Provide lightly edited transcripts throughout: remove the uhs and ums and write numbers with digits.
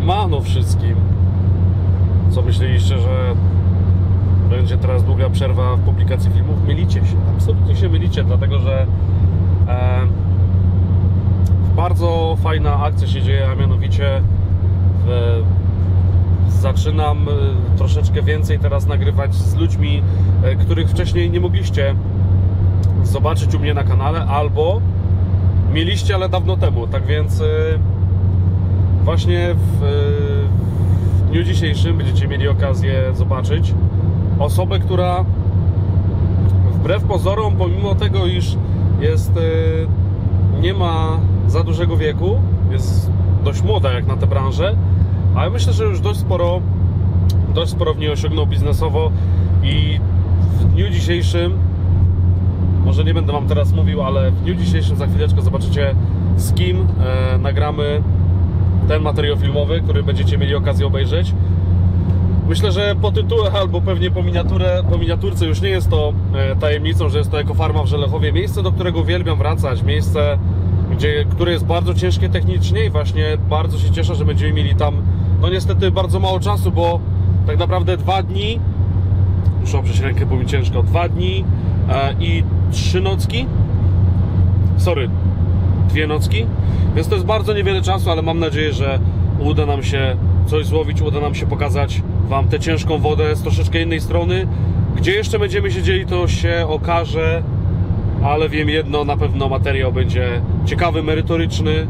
Siemano wszystkim. Co myśleliście, że będzie teraz długa przerwa w publikacji filmów? Mylicie się, absolutnie się mylicie, dlatego że bardzo fajna akcja się dzieje, a mianowicie zaczynam troszeczkę więcej teraz nagrywać z ludźmi, których wcześniej nie mogliście zobaczyć u mnie na kanale, albo mieliście, ale dawno temu. Tak więc właśnie w dniu dzisiejszym będziecie mieli okazję zobaczyć osobę, która wbrew pozorom, pomimo tego, iż nie ma za dużego wieku, jest dość młoda jak na tę branżę, ale myślę, że już dość sporo w niej osiągnął biznesowo i w dniu dzisiejszym, może nie będę wam teraz mówił, ale w dniu dzisiejszym za chwileczkę zobaczycie, z kim nagramy ten materiał filmowy, który będziecie mieli okazję obejrzeć. Myślę, że po tytule albo pewnie po miniaturce już nie jest to tajemnicą, że jest to ekofarma w Żelechowie. Miejsce, do którego uwielbiam wracać. Miejsce, które jest bardzo ciężkie technicznie i właśnie bardzo się cieszę, że będziemy mieli tam, no niestety, bardzo mało czasu, bo tak naprawdę 2 dni, muszę oprzeć rękę, bo mi ciężko, 2 dni i 3 nocki, 2 nocki, więc to jest bardzo niewiele czasu, ale mam nadzieję, że uda nam się coś złowić, uda nam się pokazać wam tę ciężką wodę z troszeczkę innej strony. Gdzie jeszcze będziemy siedzieli, to się okaże, ale wiem jedno, na pewno materiał będzie ciekawy, merytoryczny.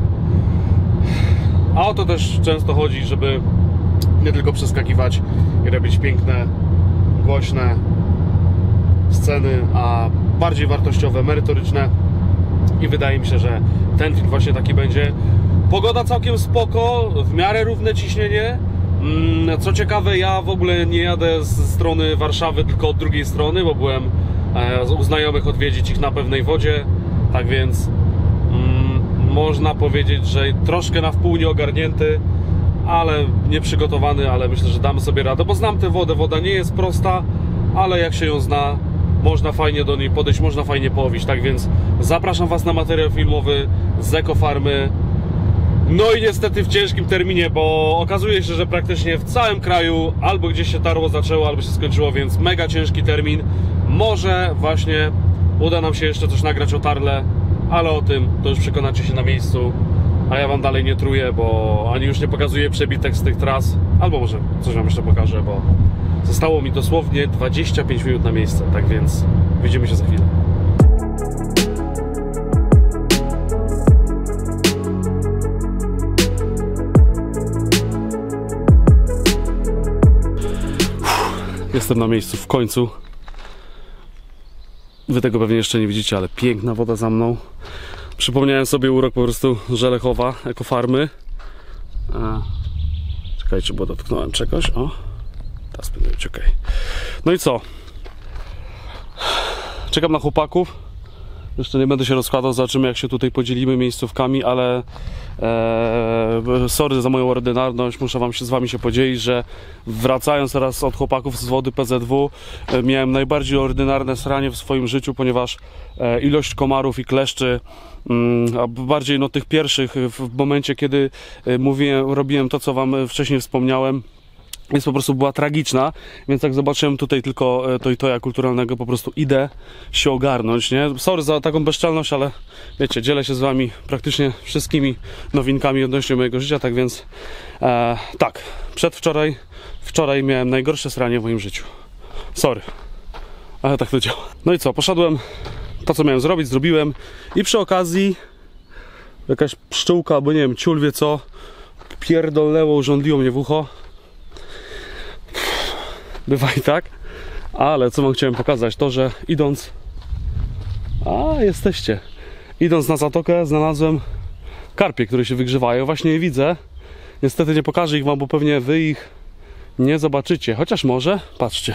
A o to też często chodzi, żeby nie tylko przeskakiwać i robić piękne, głośne sceny, a bardziej wartościowe, merytoryczne. I wydaje mi się, że ten film właśnie taki będzie. Pogoda całkiem spoko, w miarę równe ciśnienie. Co ciekawe, ja w ogóle nie jadę ze strony Warszawy, tylko od drugiej strony, bo byłem u znajomych odwiedzić ich na pewnej wodzie. Tak więc można powiedzieć, że troszkę na wpół nieogarnięty, ale nieprzygotowany, ale myślę, że damy sobie radę, bo znam tę wodę. Woda nie jest prosta, ale jak się ją zna, można fajnie do niej podejść, można fajnie połowić. Tak więc zapraszam was na materiał filmowy z ekofarmy. No i niestety w ciężkim terminie, bo okazuje się, że praktycznie w całym kraju albo gdzieś się tarło zaczęło, albo się skończyło, więc mega ciężki termin. Może właśnie uda nam się jeszcze coś nagrać o Tarle, ale o tym to już przekonacie się na miejscu. A ja wam dalej nie truję, bo ani już nie pokazuję przebitek z tych tras, albo może coś wam jeszcze pokażę, bo zostało mi dosłownie 25 minut na miejsce. Tak więc widzimy się za chwilę. Jestem na miejscu w końcu. Wy tego pewnie jeszcze nie widzicie, ale piękna woda za mną. Przypomniałem sobie urok po prostu Żelechowa, ekofarmy. Czekajcie, bo dotknąłem czegoś. O, teraz powinno być ok. No i co? Czekam na chłopaków. Jeszcze nie będę się rozkładał, zobaczymy, jak się tutaj podzielimy miejscówkami, ale sorry za moją ordynarność, muszę z wami się podzielić, że wracając teraz od chłopaków z wody PZW, miałem najbardziej ordynarne sranie w swoim życiu, ponieważ ilość komarów i kleszczy, a bardziej no tych pierwszych, w momencie kiedy robiłem to, co wam wcześniej wspomniałem, więc po prostu była tragiczna, więc jak zobaczyłem tutaj tylko to i toja kulturalnego, po prostu idę się ogarnąć, nie? Sorry za taką bezczelność, ale wiecie, dzielę się z wami praktycznie wszystkimi nowinkami odnośnie mojego życia, tak więc tak, wczoraj miałem najgorsze sranie w moim życiu. Sorry, ale tak to działa. No i co, poszedłem, to co miałem zrobić, zrobiłem i przy okazji jakaś pszczółka, albo nie wiem, ciul wie co, pierdolnęło, urządliło mnie w ucho. Bywa i tak, ale co wam chciałem pokazać, to że idąc, idąc na zatokę, znalazłem karpie, które się wygrzewają, właśnie je widzę. Niestety nie pokażę ich wam, bo pewnie wy ich nie zobaczycie, chociaż może, patrzcie,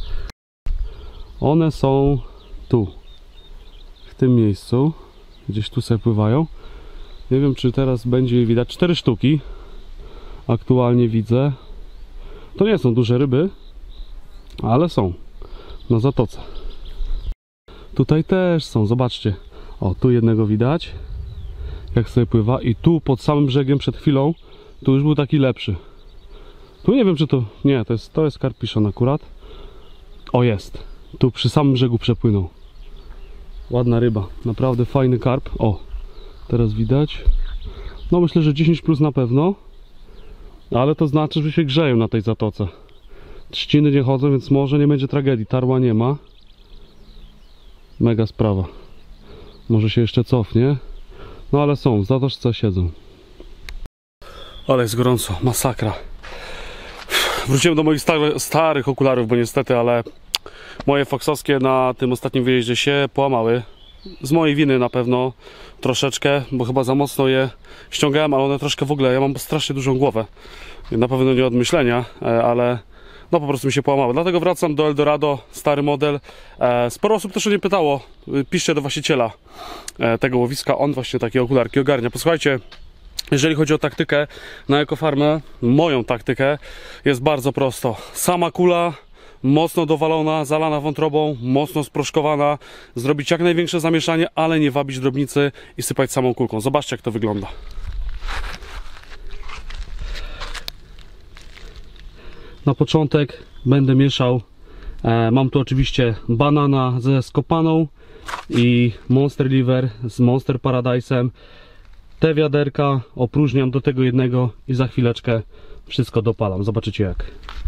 one są tu, w tym miejscu, gdzieś tu sobie pływają. Nie wiem, czy teraz będzie je widać, 4 sztuki aktualnie widzę. To nie są duże ryby, ale są na zatoce. Tutaj też są, zobaczcie. O, tu jednego widać, jak sobie pływa. I tu pod samym brzegiem przed chwilą Tu już był taki lepszy. Tu nie wiem, czy to... Nie, to jest karpiszon akurat. O, jest. Tu przy samym brzegu przepłynął. Ładna ryba. Naprawdę fajny karp. O, teraz widać. No myślę, że 10 plus na pewno. Ale to znaczy, że się grzeją na tej zatoce. Trzciny nie chodzą, więc może nie będzie tragedii. Tarła nie ma. Mega sprawa. Może się jeszcze cofnie. No ale są, w zatoczce siedzą. Ale jest gorąco, masakra. Wróciłem do moich starych okularów, bo niestety, ale moje foksowskie na tym ostatnim wyjeździe się połamały. Z mojej winy na pewno troszeczkę, bo chyba za mocno je ściągałem, ale one troszkę w ogóle, ja mam strasznie dużą głowę. Na pewno nie od myślenia, ale no po prostu mi się połamały. Dlatego wracam do Eldorado, stary model. Sporo osób też o nie pytało. Piszcie do właściciela tego łowiska, on właśnie takie okularki ogarnia. Posłuchajcie, jeżeli chodzi o taktykę na ekofarmę, moją taktykę jest bardzo prosto. Sama kula, mocno dowalona, zalana wątrobą, mocno sproszkowana, zrobić jak największe zamieszanie, ale nie wabić drobnicy i sypać samą kulką. Zobaczcie, jak to wygląda. Na początek będę mieszał, mam tu oczywiście banana ze skopaną i Monster Liver z Monster Paradise'em. Te wiaderka opróżniam do tego jednego i za chwileczkę wszystko dopalam. Zobaczycie jak.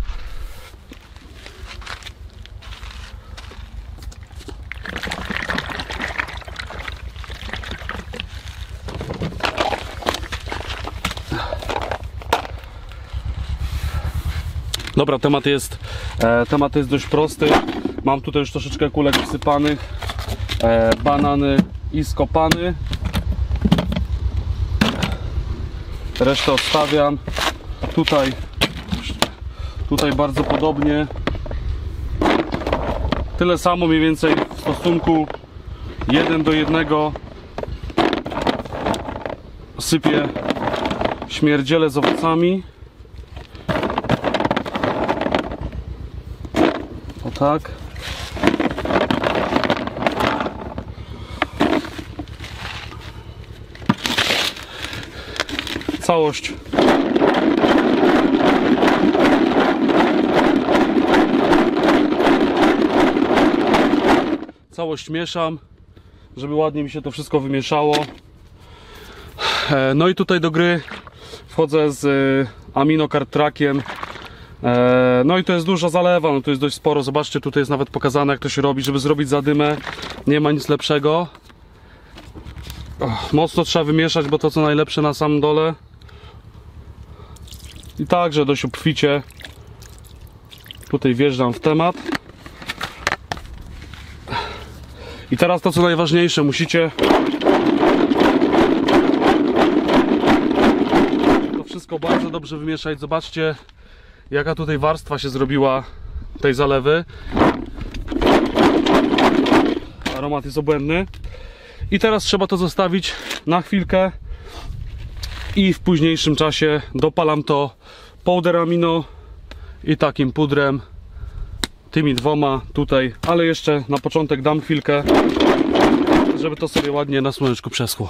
Dobra, temat jest dość prosty. Mam tutaj już troszeczkę kulek wsypanych, banany i skopany. Resztę odstawiam. Tutaj bardzo podobnie. Tyle samo mniej więcej w stosunku 1 do 1 sypię śmierdziele z owocami. O tak. Całość mieszam, żeby ładnie mi się to wszystko wymieszało. No i tutaj do gry wchodzę z Amino Card Trackiem. No i to jest duża zalewa, no to jest dość sporo. Zobaczcie, tutaj jest nawet pokazane, jak to się robi, żeby zrobić zadymę. Nie ma nic lepszego. Mocno trzeba wymieszać, bo to co najlepsze na samym dole. I także dość obficie tutaj wjeżdżam w temat. I teraz to co najważniejsze, musicie to wszystko bardzo dobrze wymieszać. Zobaczcie, jaka tutaj warstwa się zrobiła tej zalewy. Aromat jest obłędny. I teraz trzeba to zostawić na chwilkę i w późniejszym czasie dopalam to powder amino i takim pudrem, tymi dwoma tutaj, ale jeszcze na początek dam chwilkę, żeby to sobie ładnie na słoneczku przeschło.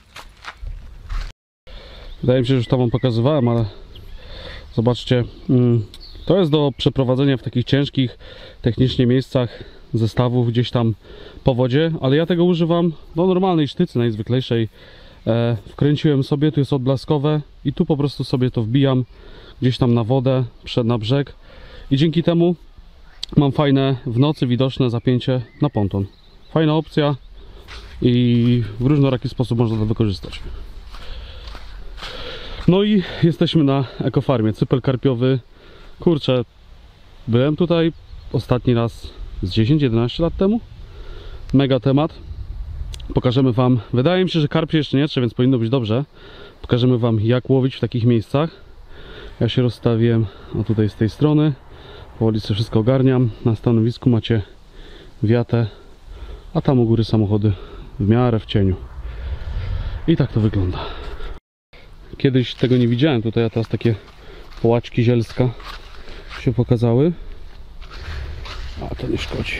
Wydaje mi się, że już to wam pokazywałem, ale zobaczcie, to jest do przeprowadzenia w takich ciężkich technicznie miejscach zestawów gdzieś tam po wodzie, ale ja tego używam do normalnej sztycy najzwyklejszej. Wkręciłem sobie, tu jest odblaskowe i tu po prostu sobie to wbijam gdzieś tam na wodę, na brzeg i dzięki temu mam fajne w nocy widoczne zapięcie na ponton. Fajna opcja i w różnoraki sposób można to wykorzystać. No i jesteśmy na ekofarmie, cypel karpiowy. Kurczę, byłem tutaj ostatni raz z 10-11 lat temu. Mega temat. Pokażemy wam, wydaje mi się, że karp jeszcze nie trze, więc powinno być dobrze. Pokażemy wam, jak łowić w takich miejscach. Ja się rozstawiłem tutaj z tej strony. Powoli sobie wszystko ogarniam. Na stanowisku macie wiatę, a tam u góry samochody w miarę w cieniu. I tak to wygląda. Kiedyś tego nie widziałem tutaj, a teraz takie połaczki zielska się pokazały. A to nie szkodzi.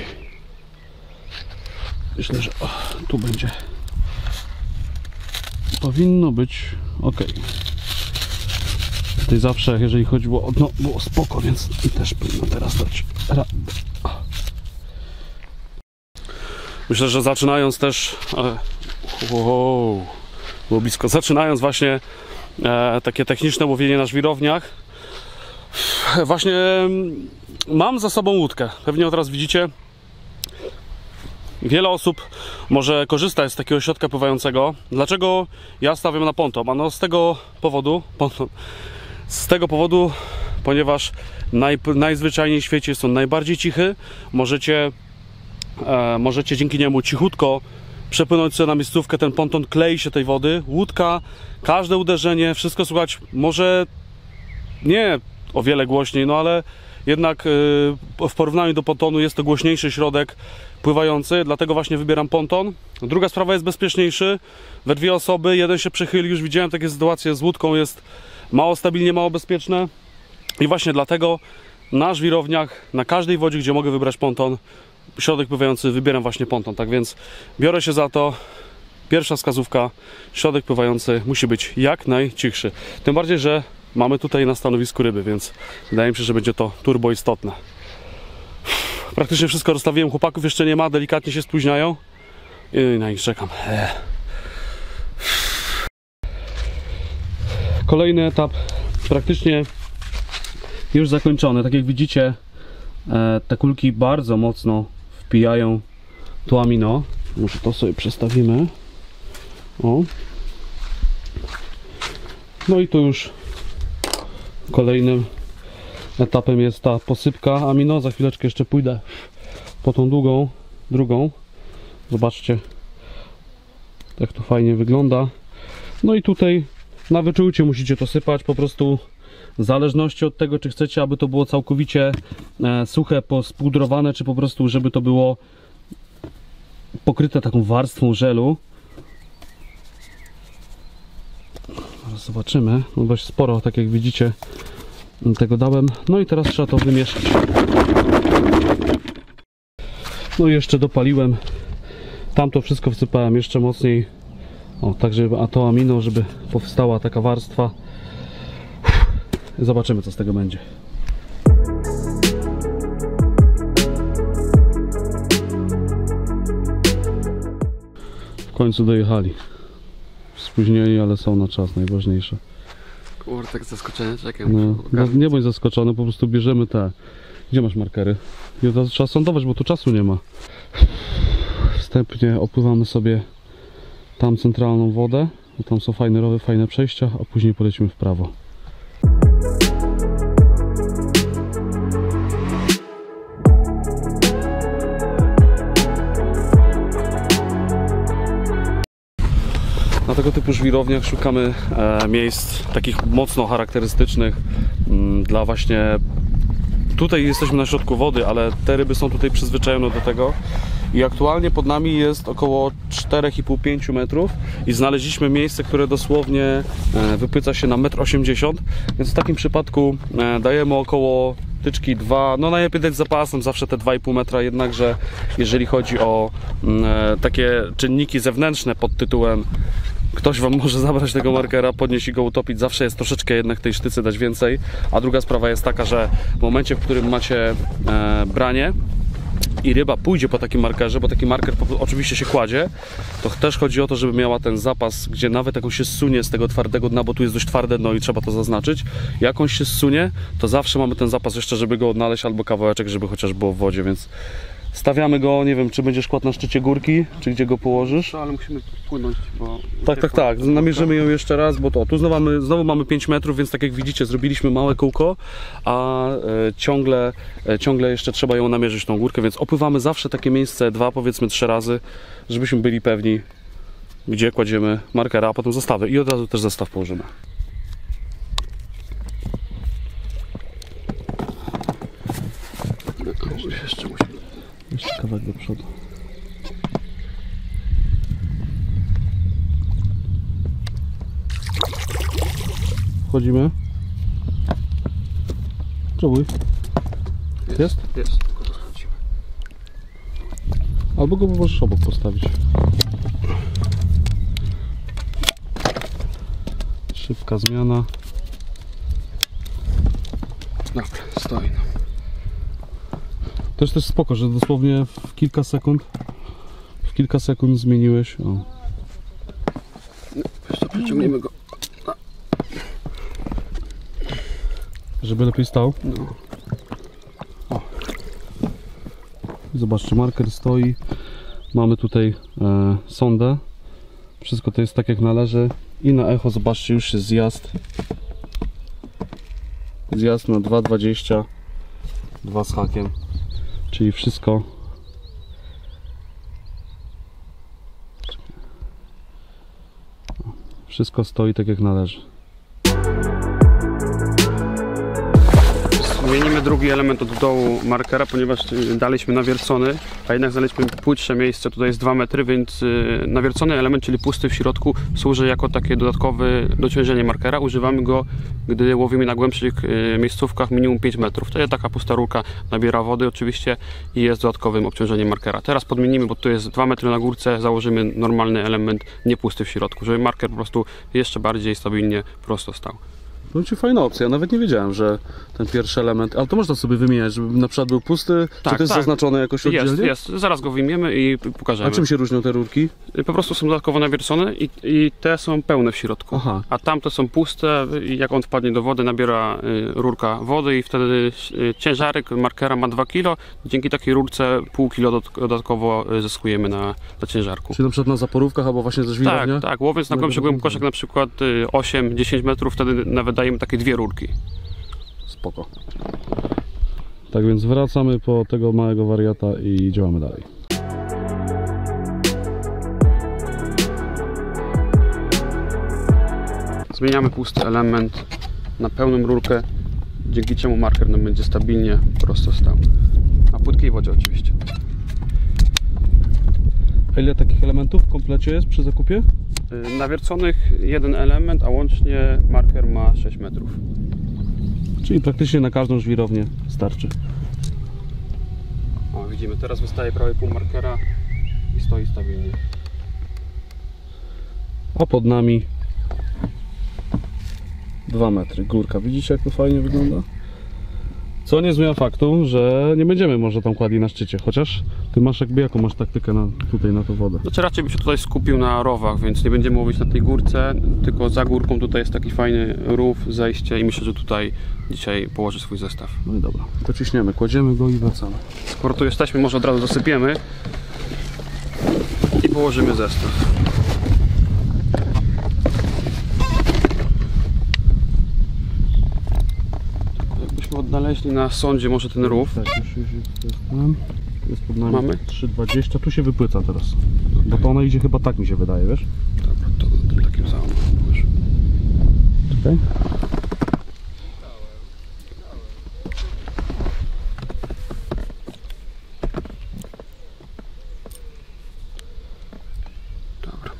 Myślę, że tu będzie. Powinno być ok. Tutaj zawsze, jeżeli chodziło o dno, było spoko, więc też powinno teraz dać radę. Myślę, że zaczynając też, było blisko, zaczynając właśnie takie techniczne łowienie na żwirowniach, właśnie mam za sobą łódkę. Pewnie od razu widzicie, wiele osób może korzystać z takiego środka pływającego. Dlaczego ja stawiam na ponton? Ano z tego powodu, ponieważ najzwyczajniej w świecie jest on najbardziej cichy. Możecie dzięki niemu cichutko przepłynąć sobie na miejscówkę, ten ponton klei się tej wody, łódka, każde uderzenie, wszystko słychać, może nie o wiele głośniej, no ale jednak w porównaniu do pontonu jest to głośniejszy środek pływający, dlatego właśnie wybieram ponton. Druga sprawa, jest bezpieczniejszy, we dwie osoby, jeden się przechyli, już widziałem takie sytuacje z łódką, jest mało stabilnie, mało bezpieczne i właśnie dlatego na żwirowniach, na każdej wodzie, gdzie mogę wybrać ponton, środek pływający, wybieram właśnie ponton. Tak więc biorę się za to. Pierwsza wskazówka, środek pływający musi być jak najcichszy. Tym bardziej, że mamy tutaj na stanowisku ryby, więc wydaje mi się, że będzie to turbo istotne. Praktycznie wszystko rozstawiłem, chłopaków jeszcze nie ma, delikatnie się spóźniają i na nich czekam. Kolejny etap praktycznie już zakończony. Tak jak widzicie, te kulki bardzo mocno wpijają to amino. Może to sobie przestawimy. O. No i tu już kolejnym etapem jest ta posypka amino. Za chwileczkę jeszcze pójdę po tą drugą. Zobaczcie, jak to fajnie wygląda. No i tutaj na wyczucie musicie to sypać, po prostu w zależności od tego, czy chcecie, aby to było całkowicie suche, spudrowane, czy po prostu, żeby to było pokryte taką warstwą żelu. Zaraz zobaczymy. No dość sporo, tak jak widzicie, tego dałem. No i teraz trzeba to wymieszać. No i jeszcze dopaliłem. Tamto wszystko wsypałem jeszcze mocniej. O, tak żeby to amino, żeby powstała taka warstwa. Zobaczymy, co z tego będzie. W końcu dojechali. Spóźnieni, ale są na czas, najważniejsze. Kurde, tak zaskoczony, czekaj. No, nie bądź zaskoczony, po prostu bierzemy te. Gdzie masz markery? I od razu trzeba sądować, bo tu czasu nie ma. Wstępnie opływamy sobie tam centralną wodę, bo tam są fajne rowy, fajne przejścia, a później polecimy w prawo. Na tego typu żwirowniach szukamy miejsc takich mocno charakterystycznych dla właśnie... Tutaj jesteśmy na środku wody, ale te ryby są tutaj przyzwyczajone do tego. I aktualnie pod nami jest około 4,5-5 metrów i znaleźliśmy miejsce, które dosłownie wypyca się na 1,80 m, więc w takim przypadku dajemy około tyczki 2, no najlepiej dać z zapasem zawsze te 2,5 metra, jednakże jeżeli chodzi o takie czynniki zewnętrzne pod tytułem ktoś wam może zabrać tego markera, podnieść i go utopić, zawsze jest troszeczkę jednak tej sztycy dać więcej. A druga sprawa jest taka, że w momencie, w którym macie branie i ryba pójdzie po takim markerze, bo taki marker oczywiście się kładzie, to też chodzi o to, żeby miała ten zapas, gdzie nawet jak on się zsunie z tego twardego dna, bo tu jest dość twarde dno i trzeba to zaznaczyć, jak on się zsunie, to zawsze mamy ten zapas jeszcze, żeby go odnaleźć, albo kawałeczek, żeby chociaż było w wodzie, więc stawiamy go, nie wiem, czy będziesz kładł na szczycie górki, czy gdzie go położysz. No, ale musimy płynąć, bo... Tak. Namierzymy ją jeszcze raz, bo to tu znowu mamy 5 metrów, więc tak jak widzicie, zrobiliśmy małe kółko, a ciągle jeszcze trzeba ją namierzyć, tą górkę, więc opływamy zawsze takie miejsce 2, powiedzmy 3 razy, żebyśmy byli pewni, gdzie kładziemy markera, a potem zestawy i od razu też zestaw położymy. Jeszcze kawałek do przodu. Wchodzimy. Próbuj. Jest? Jest, tylko to sprawdzimy. Albo go możesz obok postawić. Szybka zmiana. Dobra, stoi. No. Też spoko, że dosłownie w kilka sekund zmieniłeś. O. Jeszcze przeciągniemy go. Żeby lepiej stał. No. Zobaczcie, marker stoi. Mamy tutaj sondę. Wszystko to jest tak jak należy. I na echo zobaczcie, już jest zjazd. Zjazd na 2,20. 2 z hakiem. Czyli wszystko. Wszystko stoi tak jak należy. Zmienimy drugi element od dołu markera, ponieważ daliśmy nawiercony, a jednak znaleźliśmy płytsze miejsce, tutaj jest 2 metry, więc nawiercony element, czyli pusty w środku, służy jako takie dodatkowe dociążenie markera. Używamy go, gdy łowimy na głębszych miejscówkach minimum 5 metrów. Wtedy taka pusta rurka nabiera wody oczywiście i jest dodatkowym obciążeniem markera. Teraz podmienimy, bo tu jest 2 metry na górce, założymy normalny element, nie pusty w środku, żeby marker po prostu jeszcze bardziej stabilnie prosto stał. No ci fajna opcja, ja nawet nie wiedziałem, że ten pierwszy element, ale to można sobie wymieniać, żeby na przykład był pusty, Tak, czy to jest tak. zaznaczone jakoś oddzielnie? Jest, zaraz go wyjmiemy i pokażemy. A czym się różnią te rurki? Po prostu są dodatkowo nawiercone i te są pełne w środku. Aha. A tamte są puste i jak on wpadnie do wody, nabiera rurka wody i wtedy ciężarek markera ma 2 kg. Dzięki takiej rurce pół kilo dodatkowo zyskujemy na ciężarku. Czyli na przykład na zaporówkach albo właśnie ze żwirownia? Tak, tak. Łowiąc na głębszych głębokościach na przykład 8-10 metrów, wtedy nawet dajemy takie 2 rurki. Spoko. Tak więc wracamy po tego małego wariata i działamy dalej. Zmieniamy pusty element na pełną rurkę, dzięki czemu marker nam będzie stabilnie prosto stał. Na płytkiej wodzie oczywiście. A ile takich elementów w komplecie jest przy zakupie? Nawierconych 1 element, a łącznie marker ma 6 metrów. Czyli praktycznie na każdą żwirownię starczy. O, widzimy, teraz wystaje prawie pół markera i stoi stabilnie. A pod nami 2 metry, górka. Widzicie, jak to fajnie wygląda? Co nie zmienia faktu, że nie będziemy może tam kładli na szczycie, chociaż ty masz jakby jaką masz taktykę tutaj na tą wodę? Znaczy raczej bym się tutaj skupił na rowach, więc nie będziemy łowić na tej górce, tylko za górką tutaj jest taki fajny rów, zejście i myślę, że tutaj dzisiaj położę swój zestaw. No i dobra, to ciśniemy, kładziemy go i wracamy. Skoro tu jesteśmy, może od razu dosypiemy i położymy zestaw. Jakbyśmy odnaleźli na sondzie może ten rów. Tak, już jest tam. Jest pod nami Mamy? 3,20, tu się wypłyca teraz. Bo to ona idzie chyba tak, mi się wydaje, wiesz? Dobra, to takim samym. Czekaj. Dobra.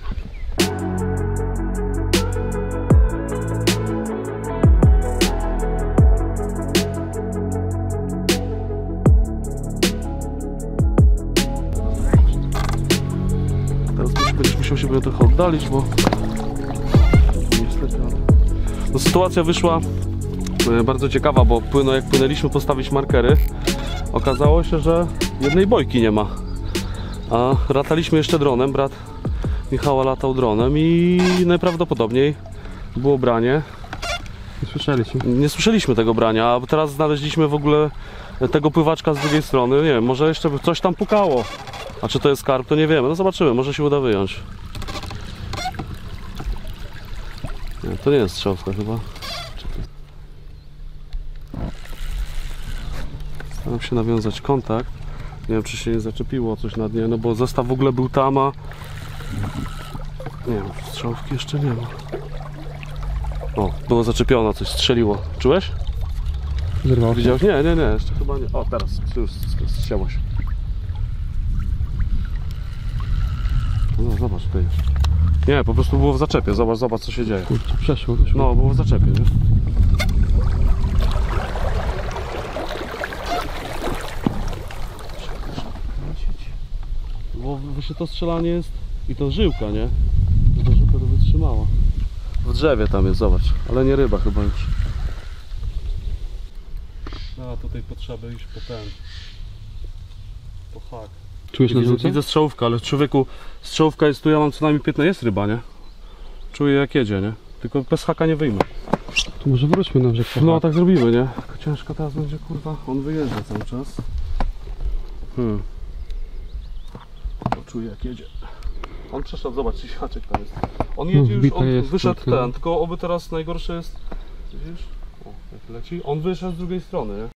Teraz będziesz musiał się trochę oddalić, bo niestety, ale... No, sytuacja wyszła bardzo ciekawa, bo jak płynęliśmy postawić markery, okazało się, że jednej bojki nie ma. A lataliśmy jeszcze dronem, brat Michała latał dronem i najprawdopodobniej było branie. Nie słyszeliśmy tego brania, a teraz znaleźliśmy w ogóle tego pływaczka z drugiej strony. Nie wiem, może jeszcze coś tam pukało. A czy to jest karp, to nie wiemy. No zobaczymy, może się uda wyjąć. Nie, to nie jest strzałka chyba. Czekaj. Staram się nawiązać kontakt. Nie wiem, czy się nie zaczepiło coś na dnie, no bo zestaw w ogóle był tam, a... Nie wiem, strzałki jeszcze nie ma. O, było zaczepione, coś strzeliło. Czułeś? Zerwało. Widziałeś? Nie, jeszcze chyba nie. O, teraz już strzelało się. No, zobacz, tutaj jest. Nie, po prostu było w zaczepie. Zobacz co się dzieje. Kurczę, przeszło. No, było w zaczepie, nie? Bo właśnie to strzelanie jest i to żyłka, nie? Że ta żyłka to wytrzymała. W drzewie tam jest, zobacz. Ale nie ryba chyba już. A tutaj potrzeba iść po ten. Po hak. Czujesz na żółce? Widzę strzałówkę, ale człowieku, strzałówka jest tu, ja mam co najmniej 15, jest ryba, nie? Czuję jak jedzie, nie? Tylko bez haka nie wyjmę. To może wróćmy na brzeg po No hak. tak zrobimy, nie? Tylko ciężko teraz będzie, kurwa, on wyjeżdża cały czas. Czuję jak jedzie. On przeszedł, zobacz, czy haczek tam jest. On jedzie już, on jest, wyszedł kurka. ten, tylko oby teraz najgorsze jest, widzisz? O, jak leci. On wyszedł z drugiej strony, nie?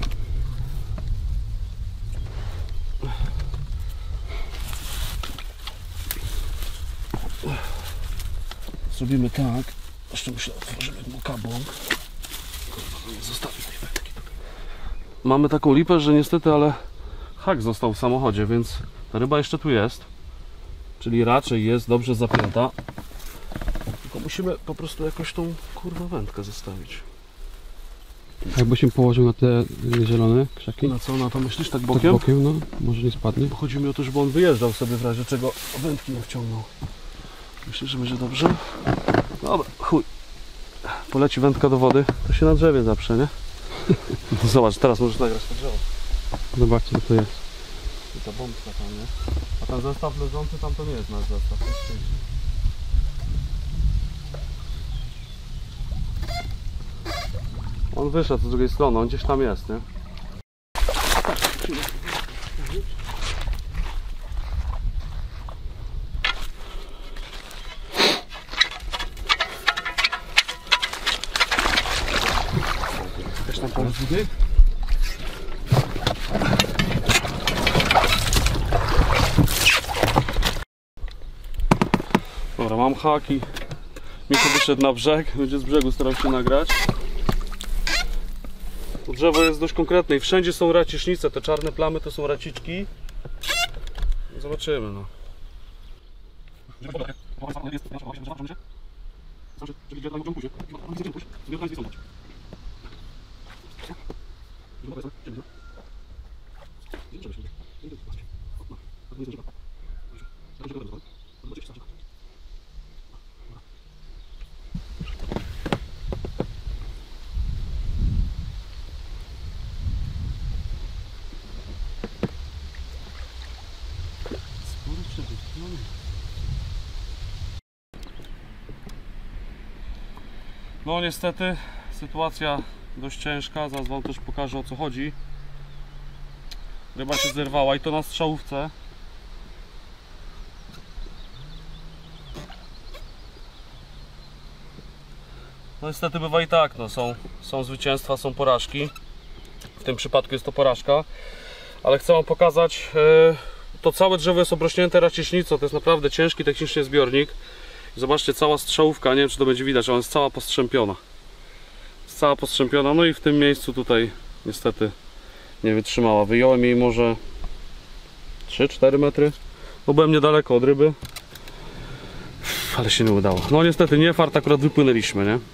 Zrobimy tak, jeszcze muszę otworzyć mu kabłąk. Nie zostawić tej wędki. Mamy taką lipę, że niestety, ale hak został w samochodzie, więc ta ryba jeszcze tu jest. Czyli raczej jest dobrze zapięta. Tylko musimy po prostu jakoś tą kurwa wędkę zostawić. Jakby się położył na te zielone krzaki? Na co, na to myślisz? Tak Tak bokiem? bokiem, no. Może nie spadnie. Bo chodzi mi o to, żeby on wyjeżdżał sobie w razie czego wędki nie wciągnął. Myślisz, że będzie dobrze? Dobra, chuj. Poleci wędka do wody, to się na drzewie zaprze, nie? Zobacz, teraz możesz nagrać to drzewo. Zobaczcie, co to jest. I ta bombka tam, nie? A ten zestaw leżący tam to nie jest nasz zestaw. To jest czyjś. On wyszedł z drugiej strony, on gdzieś tam jest, nie? Jakaś tam pomysł tutaj? Dobra, mam haki. Michu wyszedł na brzeg, będzie z brzegu starał się nagrać. To drzewo jest dość konkretne i wszędzie są racisznice, te czarne plamy to są raciczki. Zobaczymy, no. No niestety sytuacja dość ciężka, zaraz wam też pokażę o co chodzi. Ryba się zerwała i to na strzałówce. No niestety bywa i tak, no, są zwycięstwa, są porażki. W tym przypadku jest to porażka. Ale chcę wam pokazać, to całe drzewo jest obrośnięte raciśnicą, to jest naprawdę ciężki technicznie zbiornik. Zobaczcie, cała strzałówka, nie wiem czy to będzie widać, ale ona jest cała postrzępiona. Jest cała postrzępiona, no i w tym miejscu tutaj niestety nie wytrzymała. Wyjąłem jej może 3-4 metry, bo byłem niedaleko od ryby, ale się nie udało. No niestety nie fart, akurat wypłynęliśmy, nie?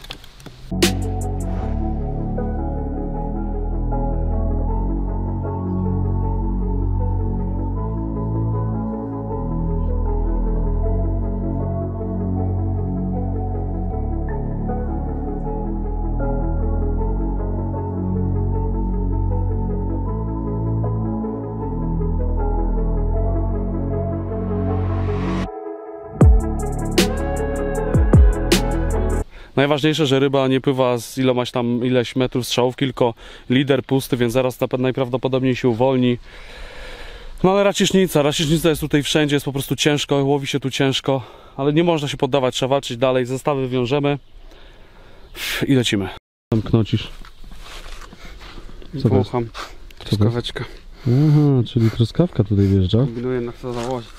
Najważniejsze, że ryba nie pływa z ileś metrów strzałówki, tylko lider pusty, więc zaraz najprawdopodobniej się uwolni. No ale racisznica jest tutaj wszędzie, jest po prostu ciężko, łowi się tu ciężko, ale nie można się poddawać, trzeba walczyć dalej, zestawy wiążemy i lecimy. Tam knocisz. Co to jest? Wącham. Truskaweczka. Aha, czyli truskawka tutaj wjeżdża. Kombinuję na co założyć.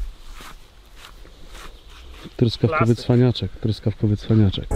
Truskawkowy cwaniaczek, truskawkowy cwaniaczek.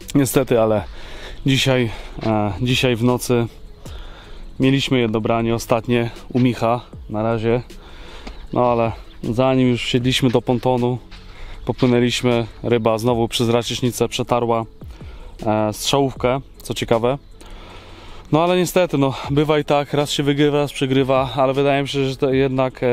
Niestety, ale dzisiaj w nocy mieliśmy jedno branie ostatnie u Micha na razie. No ale zanim już wsiedliśmy do pontonu, popłynęliśmy, ryba znowu przez racicznicę przetarła strzałówkę, co ciekawe. No ale niestety, no bywa i tak, raz się wygrywa, raz przegrywa, ale wydaje mi się, że to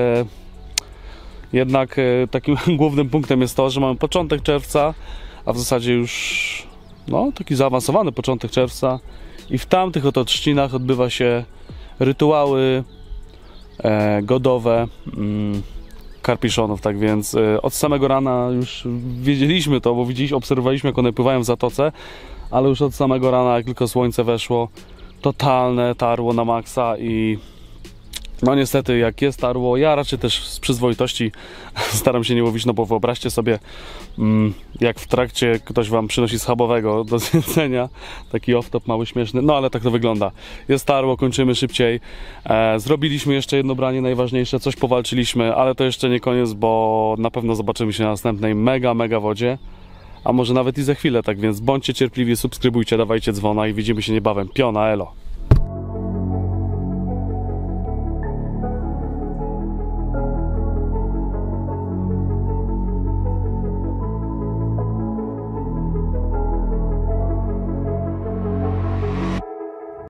jednak takim głównym punktem jest to, że mamy początek czerwca, a w zasadzie już no, taki zaawansowany początek czerwca i w tamtych oto trzcinach odbywa się rytuały godowe karpiszonów, tak więc od samego rana już wiedzieliśmy to, bo obserwowaliśmy, jak one pływają w zatoce, ale już od samego rana, jak tylko słońce weszło, totalne tarło na maksa i no niestety, jak jest tarło, ja raczej też z przyzwoitości staram się nie łowić, no bo wyobraźcie sobie, jak w trakcie ktoś wam przynosi schabowego do zjedzenia, taki off-top mały, śmieszny, no ale tak to wygląda. Jest tarło, kończymy szybciej. Zrobiliśmy jeszcze jedno branie, najważniejsze, coś powalczyliśmy, ale to jeszcze nie koniec, bo na pewno zobaczymy się na następnej mega wodzie, a może nawet i za chwilę, tak więc bądźcie cierpliwi, subskrybujcie, dawajcie dzwona i widzimy się niebawem. Piona, elo!